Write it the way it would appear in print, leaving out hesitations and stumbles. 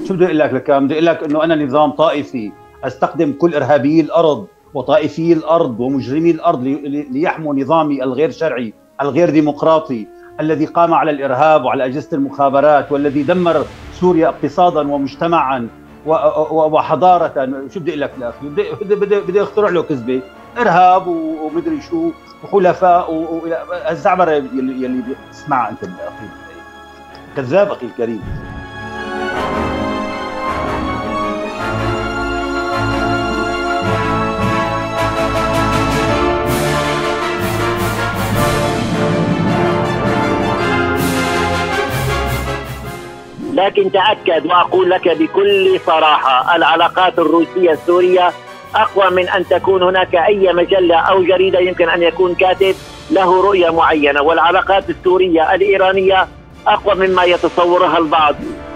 شو بدي اقول لك بدي اقول لك انه انا نظام طائفي استخدم كل ارهابيي الارض وطائفي الارض ومجرمي الارض ليحموا نظامي الغير شرعي الغير ديمقراطي الذي قام على الارهاب وعلى اجهزه المخابرات والذي دمر سوريا اقتصادا ومجتمعا وحضاره. شو بدي اقول لك الاخي؟ بدي اخترع له كذبه ارهاب ومدري شو وحلفاء الزعبره يلي بتسمعها انت اخي. كذاب اخي الكريم. لكن تأكد وأقول لك بكل صراحة العلاقات الروسية السورية أقوى من أن تكون هناك أي مجلة أو جريدة يمكن أن يكون كاتب له رؤية معينة، والعلاقات السورية الإيرانية أقوى مما يتصورها البعض.